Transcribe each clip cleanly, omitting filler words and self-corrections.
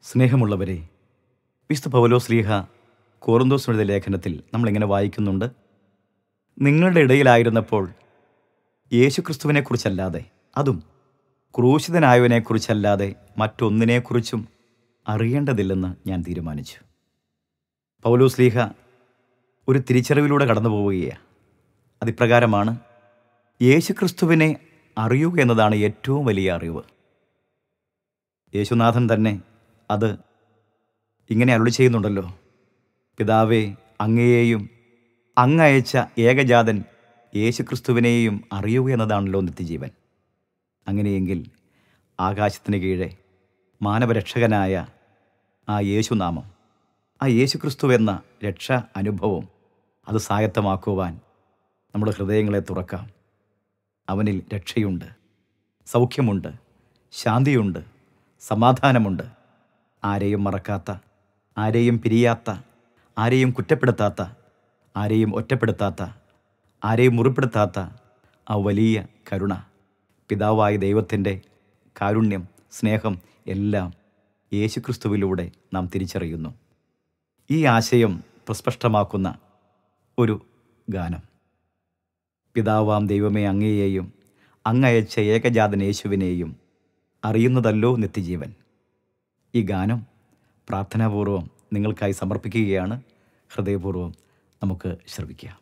സ്നേഹമുള്ളവരെ, വിശുദ്ധ പൗലോസ് ശ്ലീഹ കൊറിന്തോസിനെഴുതിയ ലേഖനത്തിൽ നമ്മളിങ്ങനെ വായിക്കുന്നുണ്ട്. നിങ്ങളുടെ ഇടയിലായിരുന്നപ്പോൾ യേശുക്രിസ്തുവിനെക്കുറിച്ചല്ലാതെ, അതും ക്രൂശിതനായവനെക്കുറിച്ചല്ലാതെ മറ്റൊന്നിനെക്കുറിച്ചും അറിയേണ്ടതില്ലെന്ന് ഞാൻ തീരുമാനിച്ചു. പൗലോസ് ശ്ലീഹ ഒരു തിരിച്ചറിവിലൂടെ കടന്നു പോവുകയാണ്. അതിപ്രകാരമാണ്, യേശുക്രിസ്തുവിനെ അറിയുക എന്നതാണ് ഏറ്റവും വലിയ അറിവ്. യേശുനാഥൻ തന്നെ അത് ഇങ്ങനെ അരുളി ചെയ്യുന്നുണ്ടല്ലോ: പിതാവേ, അങ്ങയെയും അങ്ങയച്ച ഏകജാതൻ യേശുക്രിസ്തുവിനെയും അറിയുക എന്നതാണല്ലോ നിത്യജീവൻ. അങ്ങനെയെങ്കിൽ ആകാശത്തിന് കീഴെ മാനവരക്ഷകനായ ആ യേശുനാമം, ആ യേശുക്രിസ്തു എന്ന രക്ഷാ അനുഭവം അത് സ്വായത്തമാക്കുവാൻ നമ്മുടെ ഹൃദയങ്ങളെ തുറക്കാം. അവനിൽ രക്ഷയുണ്ട്, സൗഖ്യമുണ്ട്, ശാന്തിയുണ്ട്, സമാധാനമുണ്ട്. ആരെയും മറക്കാത്ത, ആരെയും പിരിയാത്ത, ആരെയും കുറ്റപ്പെടുത്താത്ത, ആരെയും ഒറ്റപ്പെടുത്താത്ത, ആരെയും മുറിപ്പെടുത്താത്ത ആ വലിയ കരുണ, പിതാവായ ദൈവത്തിൻ്റെ കാരുണ്യം, സ്നേഹം എല്ലാം യേശുക്രിസ്തുവിലൂടെ നാം തിരിച്ചറിയുന്നു. ഈ ആശയം പ്രസ്പഷ്ടമാക്കുന്ന ഒരു ഗാനം: പിതാവാം ദൈവമേ, അങ്ങയെയും അങ്ങയച്ച ഏകജാതൻ യേശുവിനെയും അറിയുന്നതല്ലോ നിത്യജീവൻ. ഈ ഗാനം പ്രാർത്ഥനാപൂർവം നിങ്ങൾക്കായി സമർപ്പിക്കുകയാണ്. ഹൃദയപൂർവ്വം നമുക്ക് ശ്രവിക്കാം.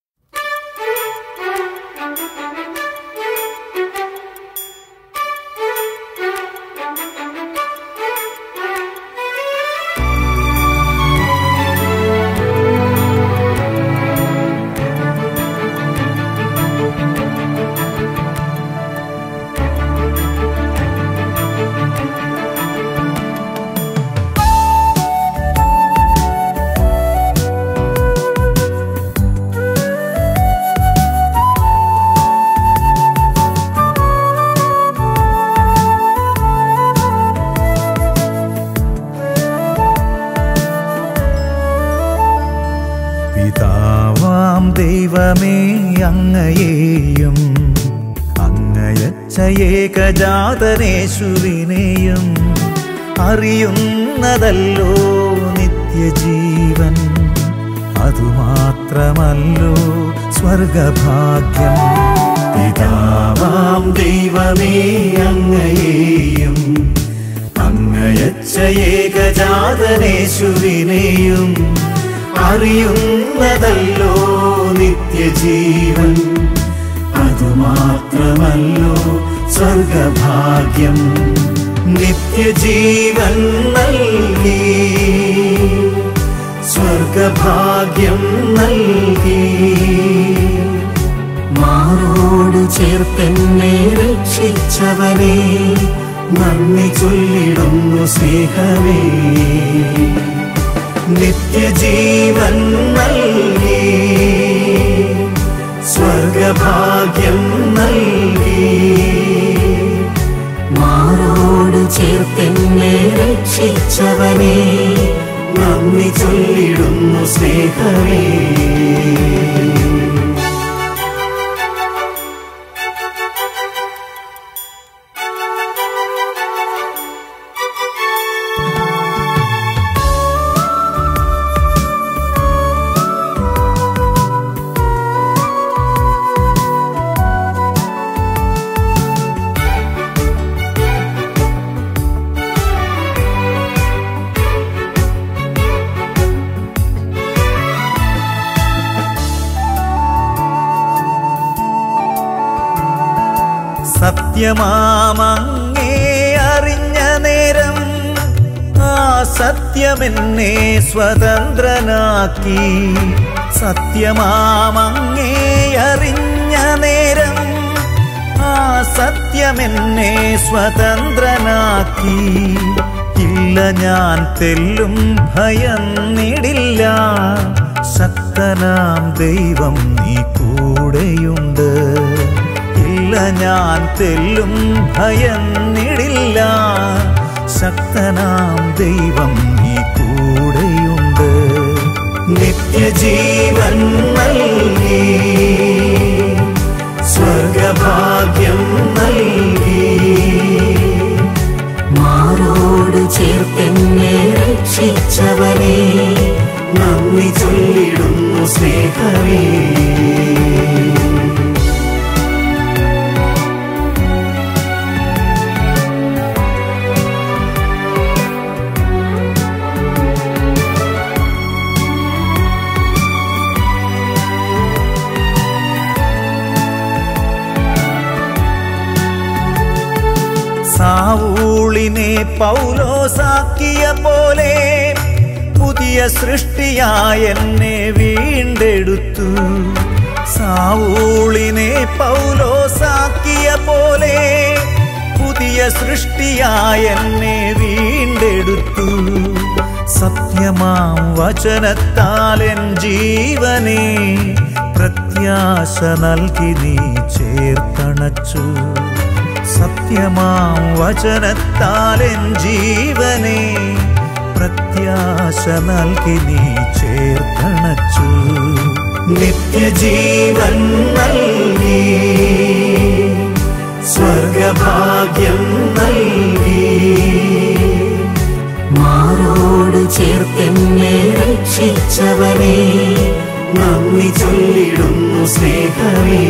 പിതാവാം ദൈവമേ, അങ്ങയെയും അങ്ങയച്ച ഏകജാതനേശുവിനെയും അറിയുന്നതല്ലോ നിത്യജീവൻ. അതുമാത്രമല്ലോ സ്വർഗഭാഗ്യം. പിതാവാം ദൈവമേ, അങ്ങയെയും അങ്ങയച്ച ഏകജാതനേശുവിനെയും അറിയുന്നതല്ലോ നിത്യജീവൻ. അതുമാത്രമല്ലോ സ്വർഗഭാഗ്യം. നിത്യജീവൻ നൽകി, സ്വർഗഭാഗ്യം നൽകി. മാറോട് ചേർത്തെന്നെ രക്ഷിച്ചവനെ, നന്ദി ചൊല്ലിടുന്നു സ്നേഹമേ. നിത്യജീവൻ നൽകി, സ്വർഗഭാഗ്യം നൽകി. മാറോട് ചേർത്തെന്നെ രക്ഷിച്ചവനെ, നന്ദി ചൊല്ലിടുന്നു സ്നേഹമേ. സത്യമാമങ്ങേ അറിഞ്ഞ നേരം ആ സത്യമെന്നെ സ്വതന്ത്രനാക്കി. സത്യമാമങ്ങേ അറിഞ്ഞ നേരം ആ സത്യമെന്നെ സ്വതന്ത്രനാക്കി. ഇല്ല, ഞാൻ തെല്ലും ഭയന്നിടില്ല. ശക്തനാം ദൈവം നീ കൂടെയുണ്ട്. ഇല്ല, ഞാൻ തെല്ലും ഭയന്നിടില്ല. ശക്തനാം ദൈവം നീ കൂടെയുണ്ട്. നിത്യജീവൻ നൽകി, സ്വർഗഭാഗ്യം നൽകി. മാറോട് ചേർത്തെന്നെ രക്ഷിച്ചവനെ നന്ദി ചൊല്ലിടുന്നു സ്നേഹമേ. സാവൂളിനെ പൗലോസാക്കിയ പോലെ പുതിയ സൃഷ്ടിയായി എന്നെ വീണ്ടെടുത്തു. സാവൂളിനെ പൗലോസാക്കിയ പോലെ പുതിയ സൃഷ്ടിയായി എന്നെ വീണ്ടെടുത്തു. സത്യമാം വചനത്താൽ എൻ ജീവനെ പ്രത്യാശ നൽകി നീ ചേർത്തണച്ചു. സത്യമാം വചനത്താൽ എൻ ജീവനെ പ്രത്യാശ നൽകി നീ ചേർത്തണച്ചു. നിത്യജീവൻ നൽകി സ്വർഗഭാഗ്യം നൽകി മാറോട് ചേർത്തെന്നെ രക്ഷിച്ചവനെ നന്ദി ചൊല്ലിടുന്നു സ്നേഹമേ.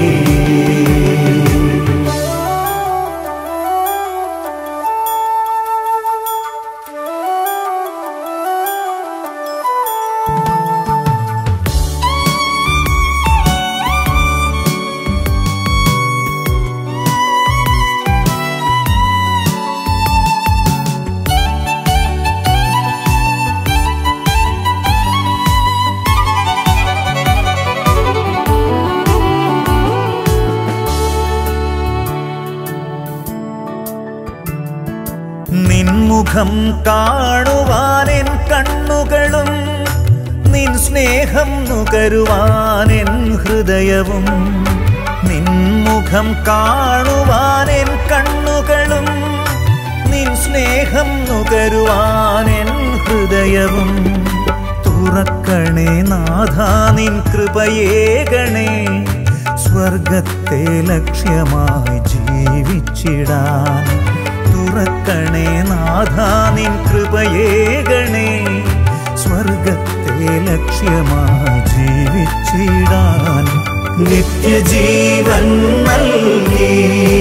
നിൻമുഖം കാണുവാനെൻ കണ്ണുകളും നിൻ സ്നേഹം നുകരുവാനെൻ ഹൃദയവും. നിൻമുഖം കാണുവാനെൻ കണ്ണുകളും നിൻ സ്നേഹം നുകരുവാനെൻ ഹൃദയവും. തുറക്കണേ നാഥാ നിൻ കൃപയേകണേ സ്വർഗത്തെ ലക്ഷ്യമായി ജീവിച്ചിടാൻ. തുറക്കണേ നാഥാ നിൻ കൃപയേകണേ സ്വർഗത്തെ ലക്ഷ്യമായി ജീവിച്ചിടാൻ. നിത്യജീവൻ നൽകി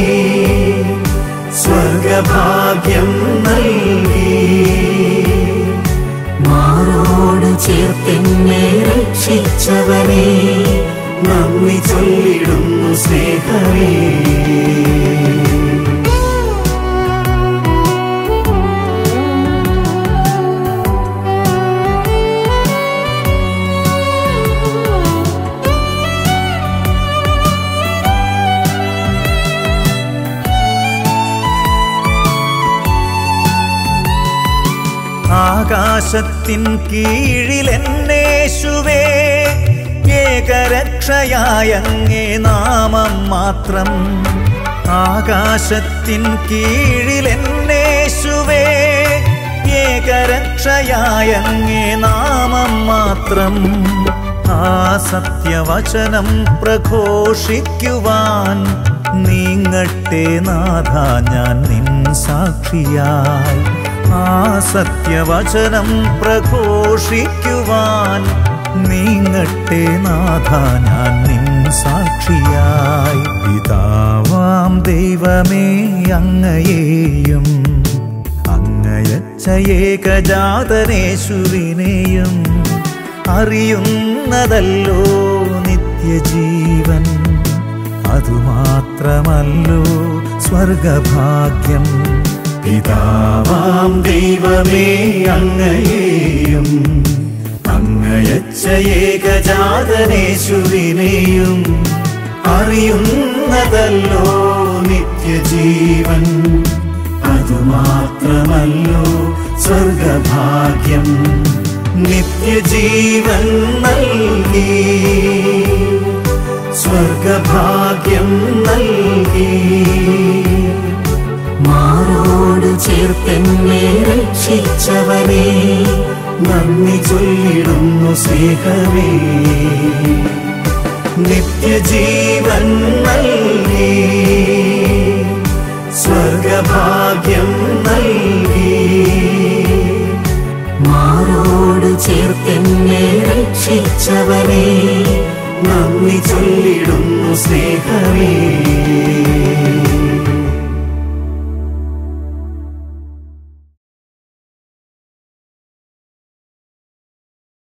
സ്വർഗഭാഗ്യം നൽകി മാറോട് ചേർത്തെന്നെ രക്ഷിച്ചവനെ നന്ദി ചൊല്ലിടുന്നു സ്നേഹമേ. ആകാശത്തിൻ കീഴിലെന്നേശുവേ ഏകരക്ഷയായ അങ്ങേ നാമം മാത്രം. ആകാശത്തിൻ കീഴിലെന്നേശുവേ ഏകരക്ഷയായ അങ്ങേ നാമം മാത്രം. ആ സത്യവചനം പ്രഘോഷിക്കുവാൻ നീങ്ങട്ടെ നാഥാ ഞാൻ നിൻ സാക്ഷിയായി. ആ സത്യവചനം പ്രഘോഷിക്കുവാൻ നീങ്ങട്ടെ നാഥാ ഞാൻ നിൻ സാക്ഷിയായി. പിതാവാം ദൈവമേ അങ്ങയെയും അങ്ങയച്ച ഏകജാതനേശുവിനെയും അറിയുന്നതല്ലോ നിത്യജീവൻ. അതുമാത്രമല്ലോ സ്വർഗഭാഗ്യം. പിതാവാം ദൈവമേ അങ്ങയെയും അങ്ങയച്ച ഏകജാതനേശുവിനെയും അറിയുന്നതല്ലോ നിത്യജീവൻ. അതുമാത്രമല്ലോ സ്വർഗഭാഗ്യം. നിത്യജീവൻ നൽകി സ്വർഗഭാഗ്യം നൽകി മാറോട് ചേർത്തെന്നെ രക്ഷിച്ചവനെ നന്ദി ചൊല്ലിടുന്നു സ്നേഹമേ. നിത്യജീവൻ നൽകി സ്വർഗഭാഗ്യം നൽകി മാറോട് ചേർത്തെന്നെ രക്ഷിച്ചവനെ നന്ദി ചൊല്ലിടുന്നു സ്നേഹമേ.